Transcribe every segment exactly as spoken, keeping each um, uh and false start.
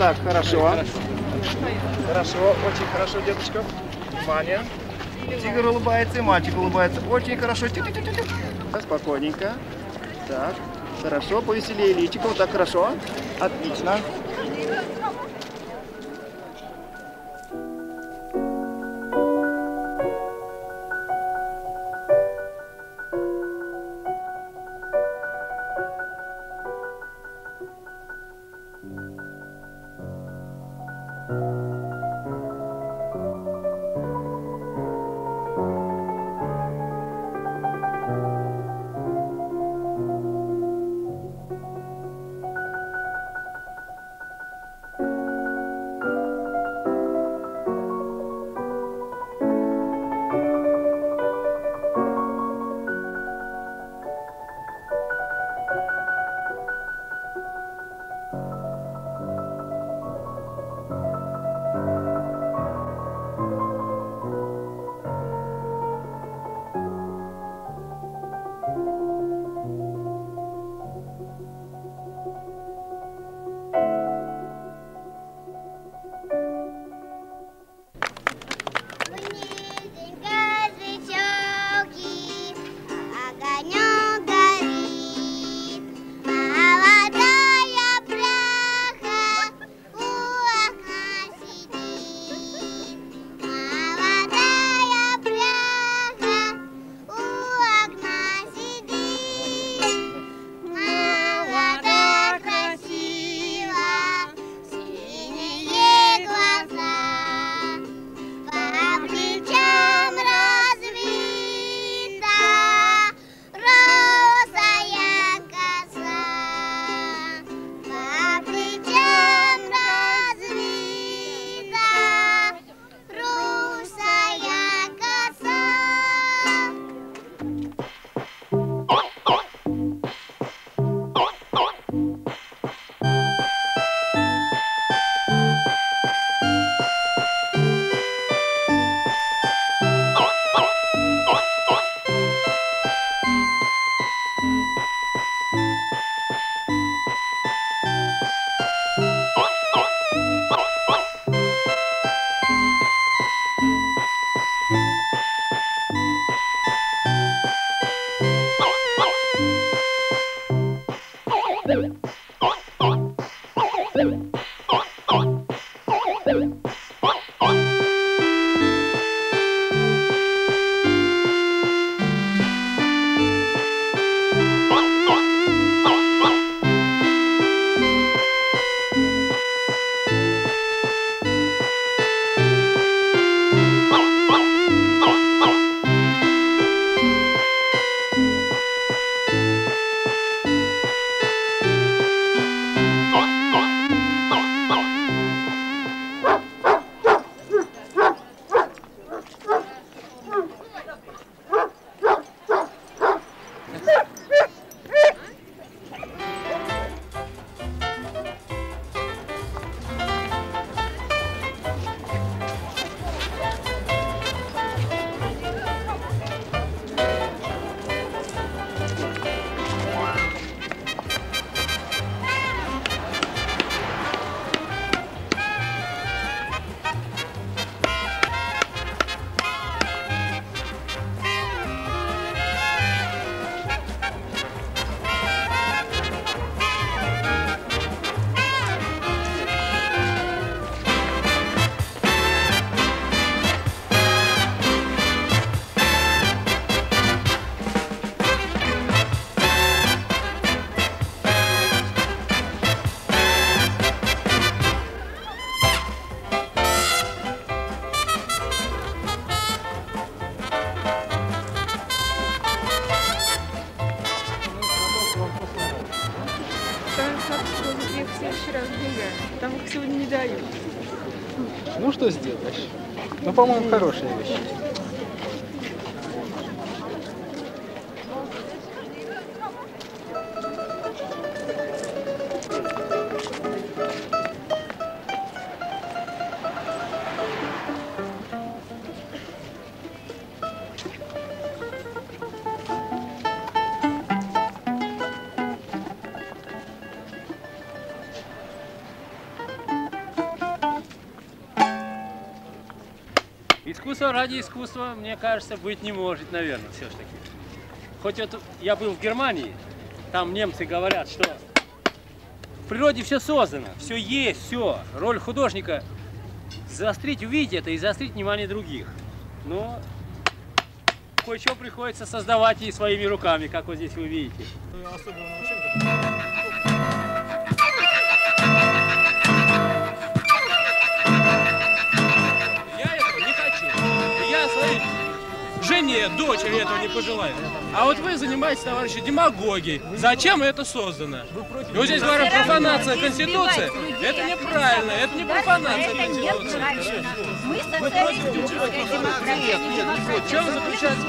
Так, хорошо. Хорошо, очень хорошо, деточка. Внимание. Тигр улыбается, и мальчик улыбается. Очень хорошо. Тю-тю-тю-тю. Спокойненько. Так, хорошо, повеселее личико. Вот так хорошо. Отлично. Я в следующий раз бегаю. Там их сегодня не дают. Ну что сделаешь? Ну, по-моему, хорошая вещь. Искусство ради искусства, мне кажется, быть не может, наверное, все-таки. Хоть вот я был в Германии, там немцы говорят, что в природе все создано, все есть, все. Роль художника заострить, увидеть это и заострить внимание других. Но кое-что приходится создавать и своими руками, как вот здесь вы видите. Я этого не хочу. Я своей жене, дочери этого не пожелаю. А вот вы занимаетесь, товарищи, демагогией. Зачем это создано? И вот здесь говорят, профанация Конституции. Это неправильно, это не профанация Конституции. Мы социалистическая демократия, не демократия. В чем заключается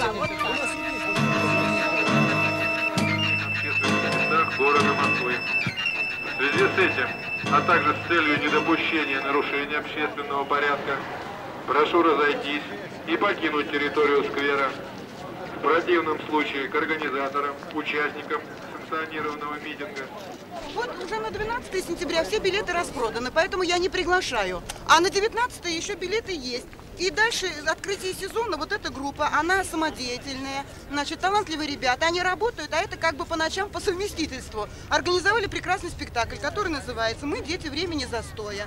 города Москвы. В связи с этим, а также с целью недопущения нарушения общественного порядка, прошу разойтись и покинуть территорию сквера. В противном случае к организаторам, участникам санкционированного митинга. Вот уже на двенадцатое сентября все билеты распроданы, поэтому я не приглашаю. А на девятнадцатое еще билеты есть. И дальше открытие сезона, вот эта группа, она самодеятельная, значит, талантливые ребята, они работают, а это как бы по ночам по совместительству. Организовали прекрасный спектакль, который называется «Мы дети времени застоя».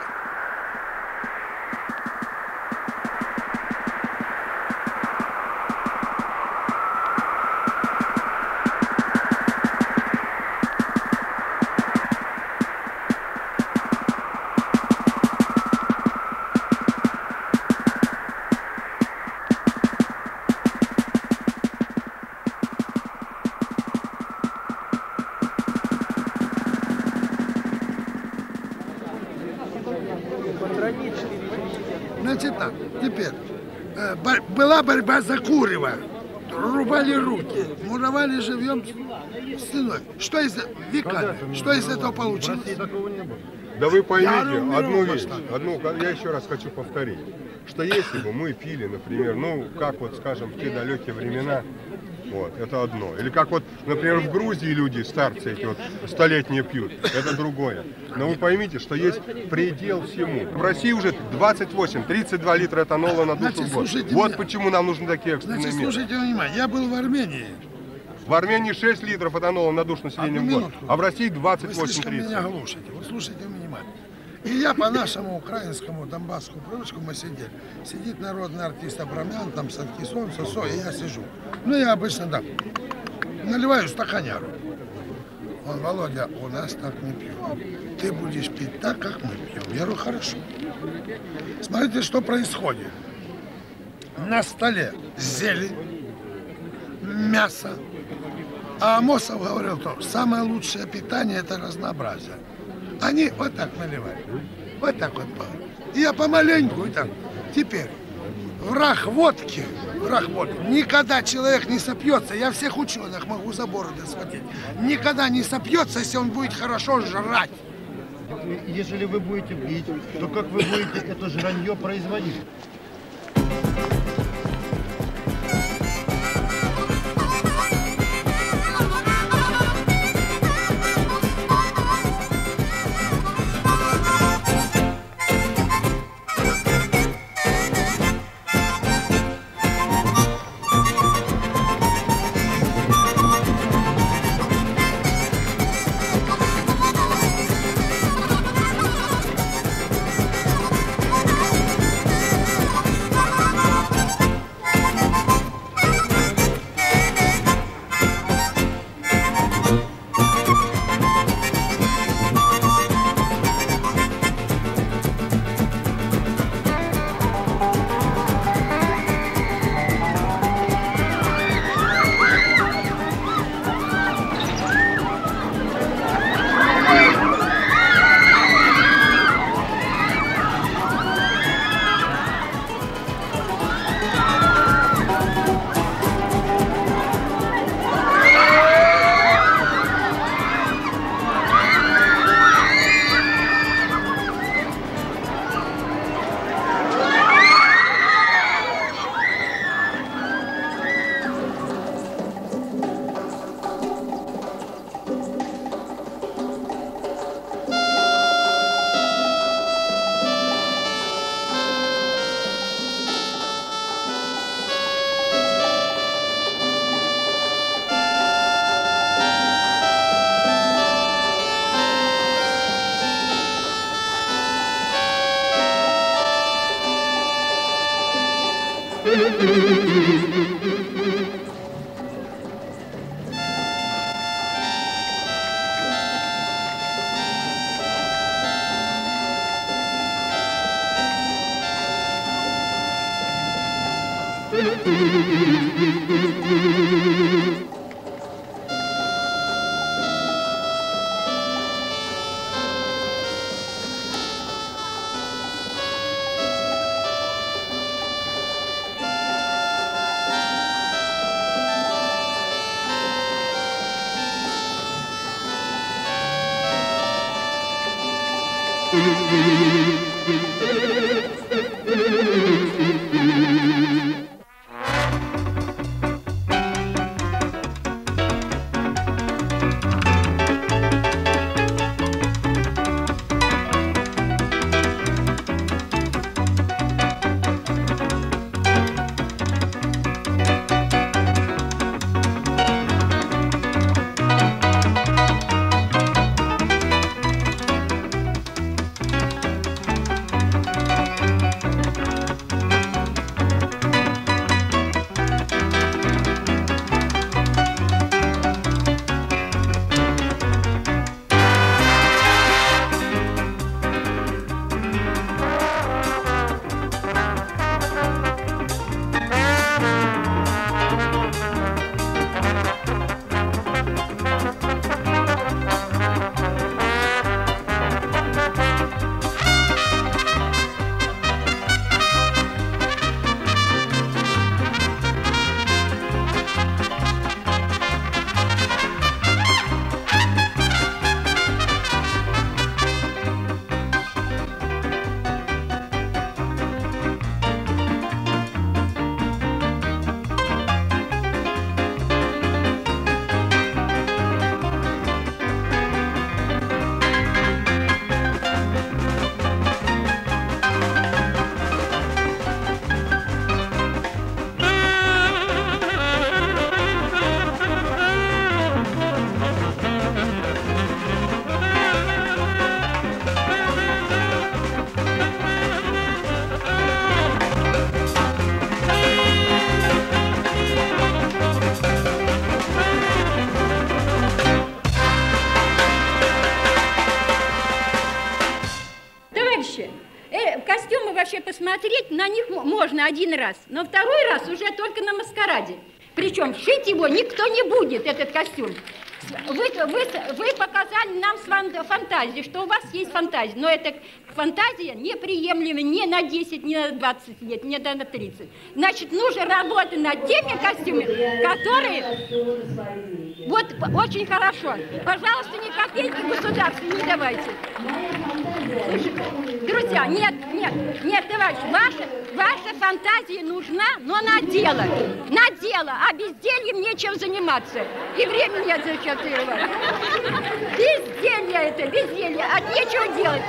Значит так, теперь, э, бо- была борьба за Курева, рубали руки, муровали живьем стеной. Что из веками, что из этого получилось? Да вы поймите Я говорю, одну мировой вещь, одну, я еще раз хочу повторить, что если бы мы пили, например, ну, как вот, скажем, в те далекие времена, вот, это одно. Или как вот, например, в Грузии люди, старцы эти вот, столетние пьют, это другое. Но вы поймите, что есть предел всему. В России уже двадцать восемь тридцать два литра этанола на душу в год. Вот меня. почему нам нужны такие экстренные Значит, меры. слушайте внимание, я был в Армении. В Армении шесть литров этанола на душу населения в год, а в России двадцать Вы восемь слишком меня тридцать. глушите. Вот слушайте внимание. И я по нашему украинскому донбасскому привычку мы сидели. Сидит народный артист Абрамян, там Саркисон, Сосо, и я сижу. Ну, я обычно так, наливаю стаканяру. Он: Володя, у нас так не пьют. Ты будешь пить так, как мы пьем. Я говорю: хорошо. Смотрите, что происходит. На столе зелень, мясо. А Амосов говорил, что самое лучшее питание – это разнообразие. Они вот так наливали, вот так вот. И я помаленьку, и так. Теперь, враг водки, враг водки. Никогда человек не сопьется, я всех ученых могу за бороды схватить. Никогда не сопьется, если он будет хорошо жрать. Если вы будете пить, то как вы будете это жранье производить? Посмотреть на них можно один раз, но второй раз уже только на маскараде. Причем шить его никто не будет, этот костюм. Вы, вы, вы показали нам фантазию, что у вас есть фантазия, но эта фантазия неприемлема ни на десять, ни на двадцать лет, ни на тридцать. Значит, нужно работать над теми костюмами, которые... Вот, очень хорошо. Пожалуйста, ни копейки государству не давайте. Друзья, нет, нет, нет, товарищ, ваша, ваша фантазия нужна, но на дело. На дело, а бездельем нечем заниматься. И времени нет зачем делать. Безделье это, безделье, а нечего делать.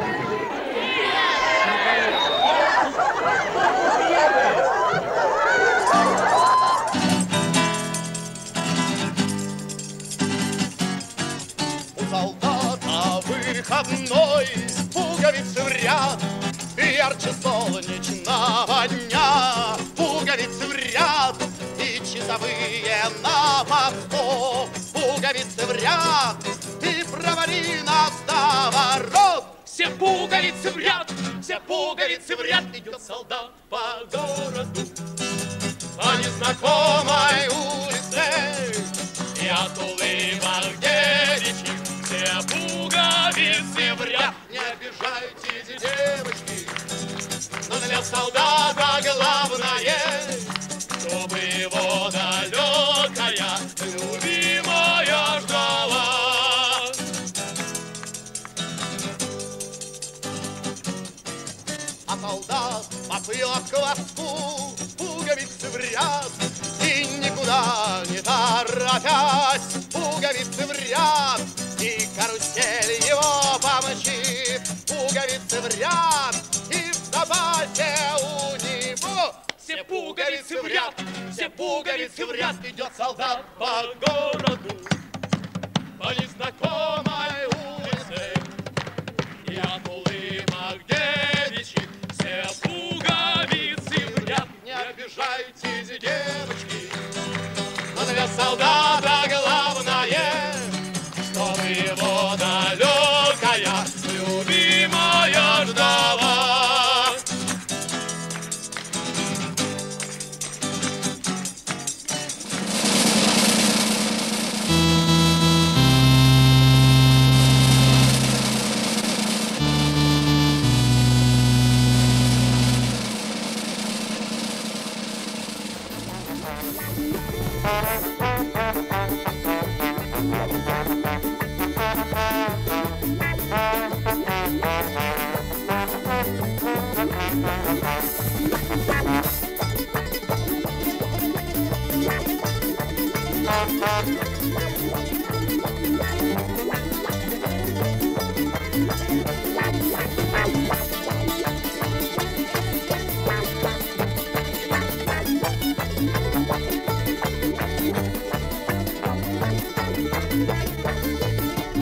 У солдата выходной, пуговицы в ряд, ярче солнечного дня. Пуговицы в ряд и часовые на посту. Пуговицы в ряд и провали нас до ворот. Все пуговицы в ряд, все пуговицы в ряд. Идет солдат по городу, по незнакомой улице, и от улыбок девичьих все пуговицы в ряд. Не обижайтесь, девочки, но для солдата главное, чтобы его далекая любимая ждала. А солдат поплыл к хвосту, пуговицы в ряд, и никуда не торопясь, пуговицы в ряд, и карусель его помчит. Пуговицы в ряд, и в запасе у него все пуговицы в ряд, все пуговицы в ряд. Идет солдат по городу, по незнакомой улице, и от улыбок девичьих все пуговицы в ряд. Не обижайтесь, солдат.